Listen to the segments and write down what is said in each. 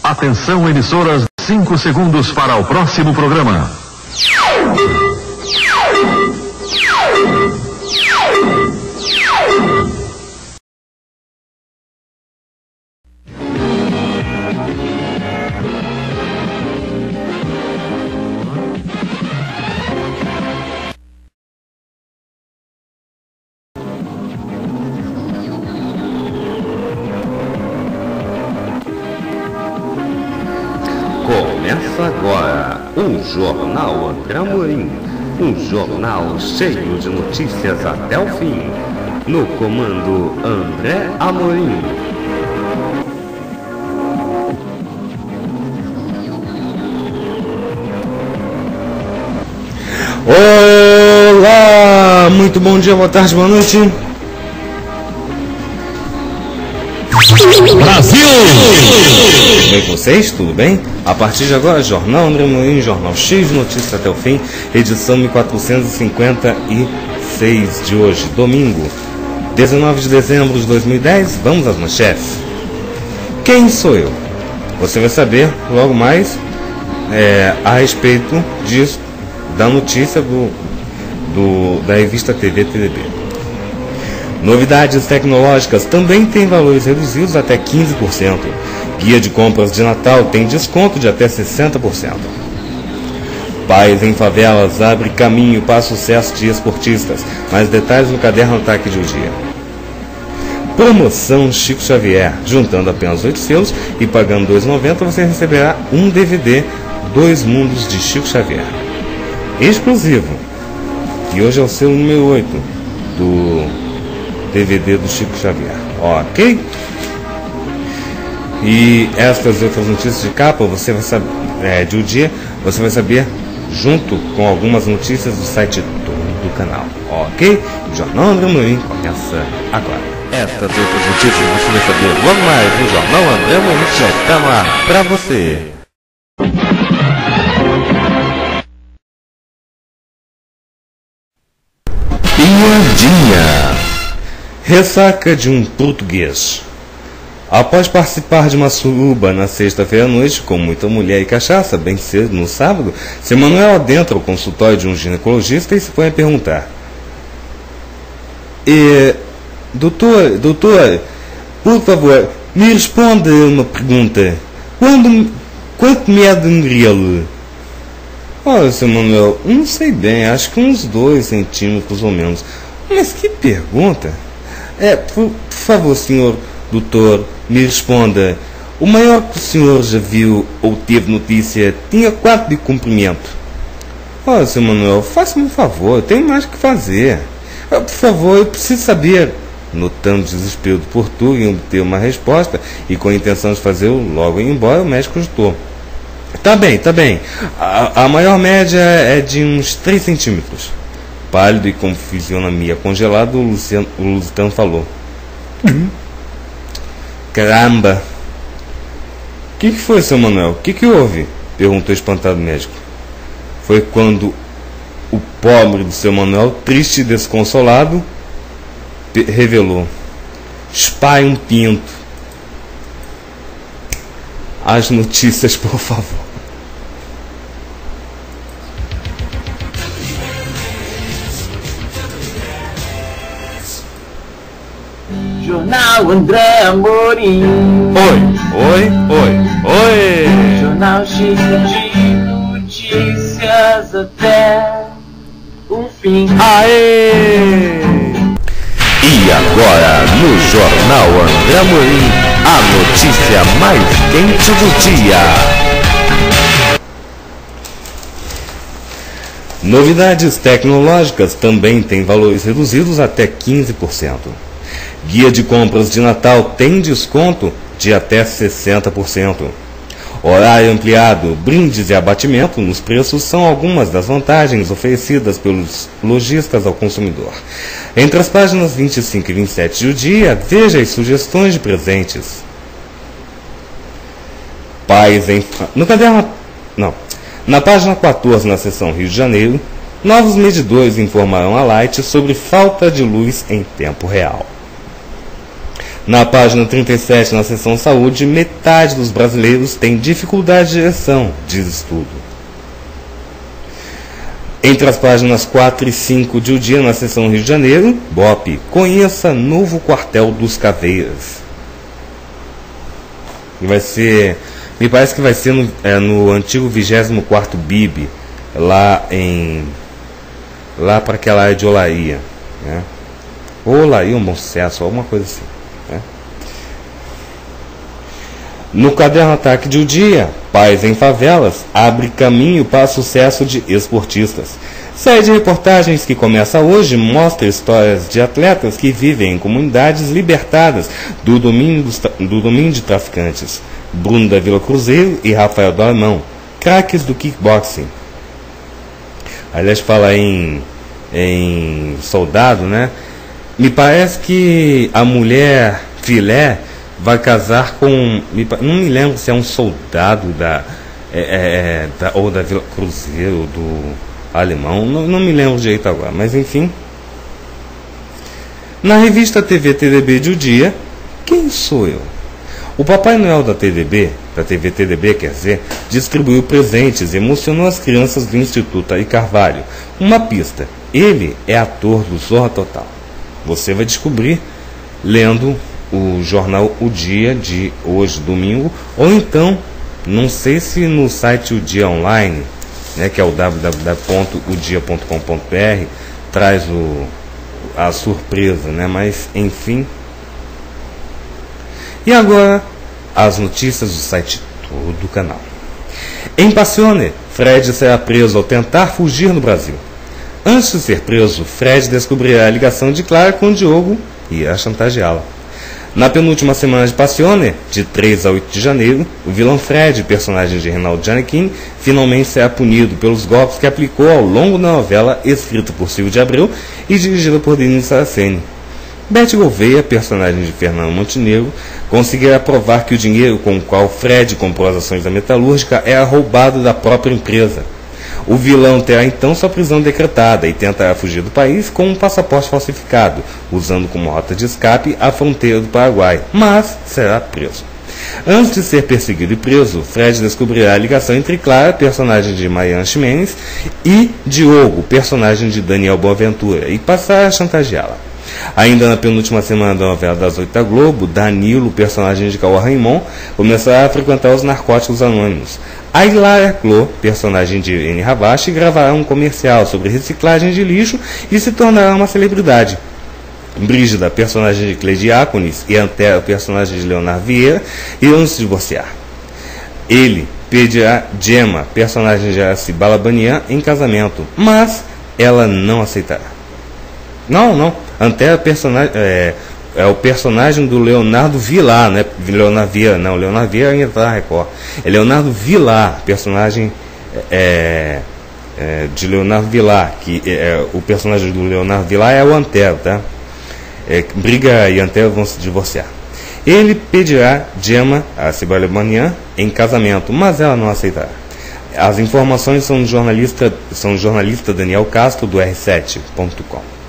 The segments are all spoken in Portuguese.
Atenção, emissoras, 5 segundos para o próximo programa. Começa agora o Jornal André Amorim, um jornal cheio de notícias até o fim. No comando André Amorim. Olá, muito bom dia, boa tarde, boa noite. Brasil! Tudo bem com vocês? Tudo bem? A partir de agora, Jornal André Amorim, jornal cheio de notícias até o fim, edição 1456 de hoje, domingo, 19 de dezembro de 2010. Vamos às manchetes. Quem sou eu? Você vai saber logo mais a respeito disso, da notícia da revista TV TDB. Novidades tecnológicas também têm valores reduzidos até 15%. Guia de compras de Natal tem desconto de até 60%. Pais em favelas abre caminho para sucesso de esportistas. Mais detalhes no caderno Ataque de um Dia. Promoção Chico Xavier. Juntando apenas 8 selos e pagando R$ 2,90 você receberá um DVD 2 Mundos de Chico Xavier. Exclusivo. E hoje é o selo número 8 do DVD do Chico Xavier, ok? E estas outras notícias de capa você vai saber de um dia, você vai saber junto com algumas notícias do site do canal, ok? O Jornal André Amorim começa agora. Estas outras notícias você vai saber logo mais no Jornal André Amorim, que já está no ar para você. Piadinha. Ressaca de um português. Após participar de uma suruba na sexta-feira à noite, com muita mulher e cachaça, bem cedo no sábado, seu Manuel adentra o consultório de um ginecologista e se põe a perguntar: doutor, por favor, me responda uma pergunta. Quanto mede um grilo? Olha, seu Manuel, não sei bem, acho que uns 2 centímetros ou menos. Mas que pergunta? Por favor, senhor doutor, me responda. O maior que o senhor já viu ou teve notícia tinha 4 de comprimento. Olha, seu Manuel, faça-me um favor, eu tenho mais o que fazer. Por favor, eu preciso saber. Notando o desespero do português em obter uma resposta e com a intenção de fazê-lo logo ir embora, o médico ajustou. Tá bem. A maior média é de uns 3 centímetros. Pálido e com fisionomia congelada, o Lusitano falou: Caramba! O que foi, seu Manuel? O que houve? Perguntou o espantado médico. Foi quando o pobre do seu Manuel, triste e desconsolado, revelou: Espalhe um pinto. As notícias, por favor. Jornal André Amorim. Oi. Jornal cheio de notícias até o fim. Aê! E agora no Jornal André Amorim, a notícia mais quente do dia. Novidades tecnológicas também têm valores reduzidos até 15%. Guia de compras de Natal tem desconto de até 60%. Horário ampliado, brindes e abatimento nos preços são algumas das vantagens oferecidas pelos lojistas ao consumidor. Entre as páginas 25 e 27 do dia, veja as sugestões de presentes. Na página 14, na seção Rio de Janeiro, novos medidores informarão a Light sobre falta de luz em tempo real. Na página 37, na seção saúde, metade dos brasileiros tem dificuldade de ereção, diz estudo. Entre as páginas 4 e 5 de O Dia, na seção Rio de Janeiro, BOP, conheça novo quartel dos Caveiras. Vai ser, me parece que vai ser no antigo 24º BIB, lá para aquela área de Olaria, né? Ou Olaria, um Bom Sucesso, alguma coisa assim, né? No caderno Ataque de O Dia, Paz em Favelas abre caminho para sucesso de esportistas. Série de reportagens que começa hoje mostra histórias de atletas que vivem em comunidades libertadas do domínio de traficantes. Bruno da Vila Cruzeiro e Rafael do Alemão, craques do kickboxing. Aliás, fala em soldado, né? Me parece que a mulher filé vai casar com... Não me lembro se é um soldado ou da Vila Cruzeiro, do Alemão. Não me lembro direito agora, mas enfim. Na revista TV TDB de O Dia, quem sou eu? O Papai Noel da TV TDB, quer dizer, distribuiu presentes e emocionou as crianças do Instituto Ari Carvalho. Uma pista, ele é ator do Zorra Total. Você vai descobrir lendo o jornal O Dia de hoje, domingo, ou então, não sei se no site O Dia Online, né, que é o www.odia.com.br, traz a surpresa, né, mas enfim. E agora, as notícias do site do canal. Em Passione, Fred será preso ao tentar fugir no Brasil. Antes de ser preso, Fred descobrirá a ligação de Clara com Diogo e irá chantageá-la. Na penúltima semana de Passione, de 3 a 8 de janeiro, o vilão Fred, personagem de Reinaldo Gianecchini, finalmente será punido pelos golpes que aplicou ao longo da novela, escrita por Silvio de Abreu e dirigida por Denise Saraceni. Beth Gouveia, personagem de Fernando Montenegro, conseguirá provar que o dinheiro com o qual Fred comprou as ações da metalúrgica era roubado da própria empresa. O vilão terá então sua prisão decretada e tentará fugir do país com um passaporte falsificado, usando como rota de escape a fronteira do Paraguai, mas será preso. Antes de ser perseguido e preso, Fred descobrirá a ligação entre Clara, personagem de Mariana Ximenes, e Diogo, personagem de Daniel Boaventura, e passará a chantageá-la. Ainda na penúltima semana da novela das 8 da Globo, Danilo, personagem de Cauã Raymond, começará a frequentar os narcóticos anônimos. A Hilária Clô, personagem de N. Ravache, gravará um comercial sobre reciclagem de lixo e se tornará uma celebridade. Brígida, personagem de Cleidiáconis, e Antero, personagem de Leonardo Vieira, irão se divorciar. Ele pedirá Gemma, personagem de Araci Balabanian, em casamento, mas ela não aceitará. Não. Antero é o personagem do Leonardo Vilar, né? Leonardo Vieira ainda está na Record. É Leonardo Vilar, personagem de Leonardo Vilar, que o personagem do Leonardo Vilar é o Antero, tá? Briga e Antero vão se divorciar. Ele pedirá Gemma, a Balabanian, em casamento, mas ela não aceitará. As informações são do jornalista Daniel Castro, do R7.com.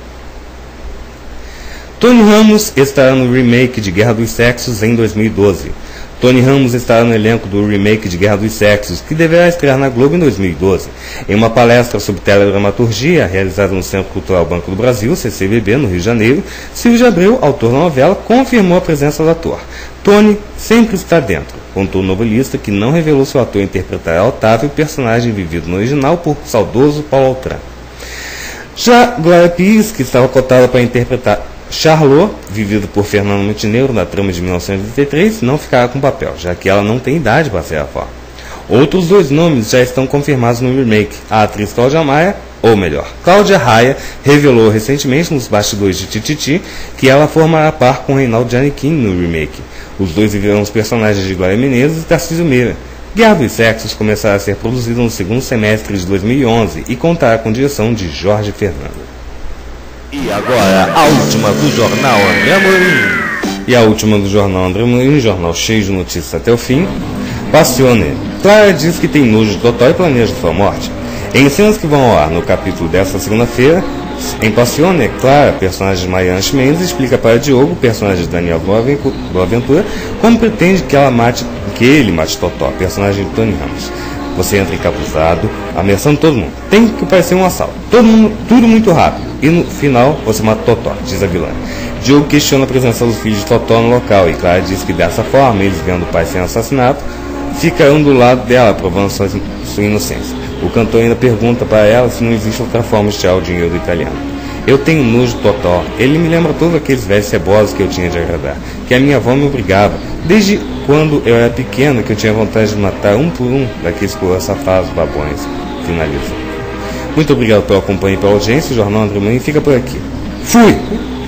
Tony Ramos estará no remake de Guerra dos Sexos em 2012. Tony Ramos estará no elenco do remake de Guerra dos Sexos, que deverá estrear na Globo em 2012. Em uma palestra sobre teledramaturgia, realizada no Centro Cultural Banco do Brasil, CCBB, no Rio de Janeiro, Silvio de Abreu, autor da novela, confirmou a presença do ator. Tony sempre está dentro, contou o novelista, que não revelou se o ator interpretará Otávio, personagem vivido no original por saudoso Paulo Altran. Já Glória Pires, que estava cotada para interpretar Charlot, vivido por Fernando Montenegro na trama de 1983, não ficará com papel, já que ela não tem idade para ser a avó. Outros dois nomes já estão confirmados no remake. A atriz Cláudia Maia, ou melhor, Cláudia Raia, revelou recentemente nos bastidores de Tititi que ela formará par com Reinaldo Gianecchini no remake. Os dois viverão os personagens de Glória Menezes e Tarcísio Meira. Guerra dos Sexos começará a ser produzido no segundo semestre de 2011 e contará com direção de Jorge Fernando. E agora, a última do Jornal André Amorim. E a última do Jornal André Amorim, jornal cheio de notícias até o fim. Passione. Clara diz que tem nojo de Totó e planeja sua morte. Em cenas que vão ao ar no capítulo desta segunda-feira, Em Passione, é claro, personagem de Mariana Mendes explica para Diogo, personagem de Daniel Boaventura, como pretende que ele mate Totó, personagem de Tony Ramos. Você entra encapuzado, ameaçando todo mundo. Tem que parecer um assalto. Tudo muito rápido. E no final, você mata Totó, diz a vilã. Diogo questiona a presença do filho de Totó no local e Clara diz que dessa forma, eles vendo o pai sendo assassinado, ficarão do lado dela, provando sua inocência. O cantor ainda pergunta para ela se não existe outra forma de tirar o dinheiro do italiano. Eu tenho nojo de Totó. Ele me lembra todos aqueles velhos cebosos que eu tinha de agradar, que a minha avó me obrigava, desde quando eu era pequeno, que eu tinha vontade de matar um por um daqueles coroas safados babões. Finaliza. Muito obrigado pelo acompanho e pela audiência. O Jornal André Amorim fica por aqui. Fui!